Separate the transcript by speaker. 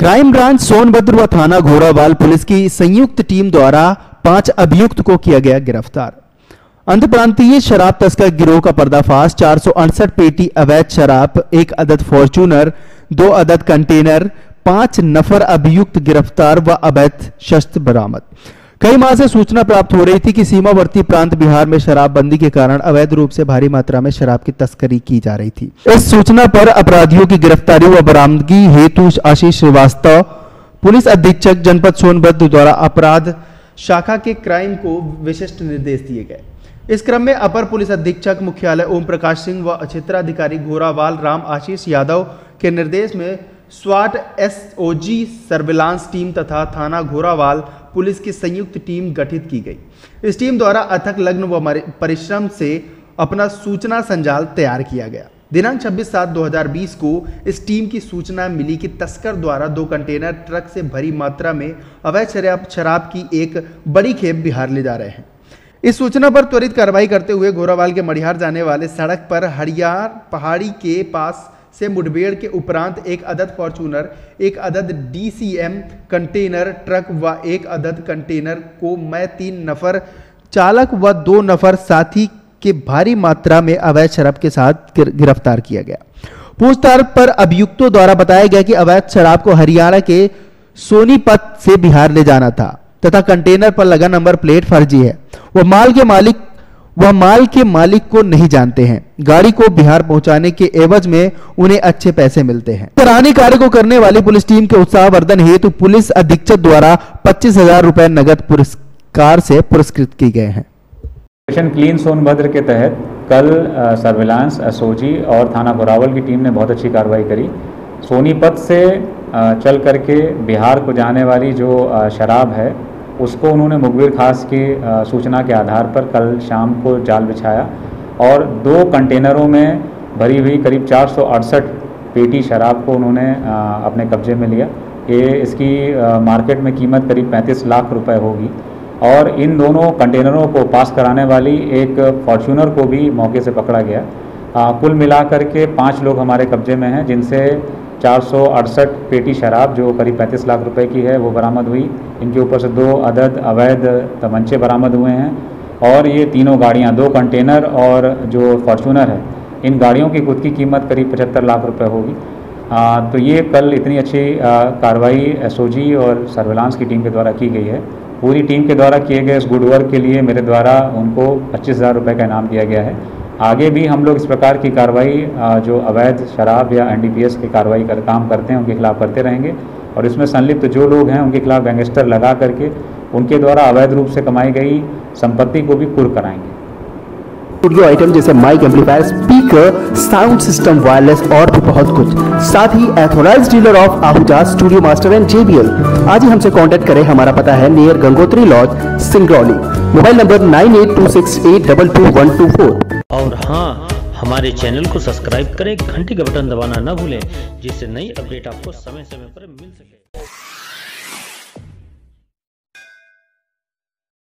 Speaker 1: Crime branch Sonbhadra व थाना घोड़ावाल police की संयुक्त टीम द्वारा 5 अभियुक्त को किया गया गिरफ्तार। अंतर्प्रांतीय शराब तस्कर गिरोह का पर्दाफाश। 468 पेटी अवैध शराब, 1 अदद फॉर्च्यूनर, 2 अदद कंटेनर, 5 नफर अभियुक्त गिरफ्तार व अवैध शस्त्र बरामद। कई माह से सूचना प्राप्त हो रही थी कि सीमावर्ती प्रांत बिहार में शराबबंदी के कारण अवैध रूप से भारी मात्रा में शराब की तस्करी की जा रही थी। इस सूचना पर अपराधियों की गिरफ्तारी व बरामदगी हेतु आशीष श्रीवास्तव, पुलिस अधीक्षक जनपद सोनभद्र द्वारा अपराध शाखा के क्राइम को विशिष्ट निर्देश दिए गए। इस क्रम में अपर पुलिस अधीक्षक मुख्यालय ओम प्रकाश सिंह व क्षेत्राधिकारी घोड़ावाल राम आशीष यादव के निर्देश में स्वाट एसओजी सर्विलांस टीम तथा थाना घोड़ावाल पुलिस की संयुक्त टीम गठित की गई। इस टीम द्वारा अथक लग्न व परिश्रम से अपना सूचना संजाल तैयार किया गया। दिनांक 26/7/2020 को इस टीम की सूचना मिली कि तस्कर द्वारा 2 कंटेनर ट्रक से भरी मात्रा में अवैध शराब की एक बड़ी खेप बिहार ले जा रहे हैं। इस सूचना पर त्वरित कार्रवाई करते हुए घोड़ावाल के मडिहार जाने वाले सड़क पर हरियार पहाड़ी के पास से मुठभेड़ के उपरांत 1 अदद फॉर्च्यूनर, 1 अदद डीसीएम कंटेनर ट्रक व 1 अदद कंटेनर को मैं 3 नफर चालक व 2 नफर साथी के भारी मात्रा में अवैध शराब के साथ गिरफ्तार किया गया। पूछताछ पर अभियुक्तों द्वारा बताया गया कि अवैध शराब को हरियाणा के सोनीपत से बिहार ले जाना था तथा कंटेनर पर लगा नंबर प्लेट फर्जी है। वह माल के मालिक को नहीं जानते हैं। गाड़ी को बिहार पहुंचाने के एवज में उन्हें अच्छे पैसे मिलते हैं। सराहनीय कार्य को करने वाली पुलिस टीम के उत्साहवर्धन हेतु पुलिस अधीक्षक द्वारा 25,000 रुपए नगद पुरस्कार से पुरस्कृत किए गए हैं।
Speaker 2: ऑपरेशन क्लीन सोनभद्र के तहत कल सर्विलांस एसओजी और थाना घोड़ावाल की टीम ने बहुत अच्छी कार्रवाई करी। सोनीपत से चल करके बिहार को जाने वाली जो शराब है उसको उन्होंने मुखबिर खास की सूचना के आधार पर कल शाम को जाल बिछाया और 2 कंटेनरों में भरी हुई करीब 468 पेटी शराब को उन्होंने अपने कब्जे में लिया। इसकी मार्केट में कीमत करीब 35 लाख रुपए होगी और इन दोनों कंटेनरों को पास कराने वाली एक फॉर्च्यूनर को भी मौके से पकड़ा गया। कुल मिलाकर के 5 लोग हमारे कब्जे में हैं, जिनसे 468 पेटी शराब जो करीब 35 लाख रुपए की है वो बरामद हुई। इनके ऊपर से 2 अदद अवैध तमंचे बरामद हुए हैं और ये तीनों गाड़ियाँ, 2 कंटेनर और जो फॉर्च्यूनर है, इन गाड़ियों की खुद की कीमत करीब 75 लाख रुपए होगी। तो ये कल इतनी अच्छी कार्रवाई एसओजी और सर्विलांस की टीम के द्वारा की गई है। पूरी टीम के द्वारा किए गए इस गुड वर्क के लिए मेरे द्वारा उनको 25,000 रुपये का इनाम दिया गया है। आगे भी हम लोग इस प्रकार की कार्रवाई जो अवैध शराब या एनडीपीएस की कार्रवाई काम करते हैं उनके खिलाफ करते रहेंगे और इसमें संलिप्त जो लोग हैं उनके खिलाफ गैंगस्टर लगा करके उनके द्वारा अवैध रूप से कमाई गई संपत्ति को भी कुर्क कराएंगे।
Speaker 1: स्टूडियो आइटम जैसे mic, amplifier, speaker, sound system, wireless और भी बहुत कुछ। साथ ही authorised dealer of Ahuja studio master and JBL। आज ही हमसे कांटेक्ट करें। हमारा पता है near Gangotri lodge, Singrauli. Mobile number 9826822124।
Speaker 3: और हाँ, हमारे चैनल को सब्सक्राइब करें, घंटी का बटन दबाना ना भूलें, जिससे नई अपडेट आपको समय समय पर मिल सके।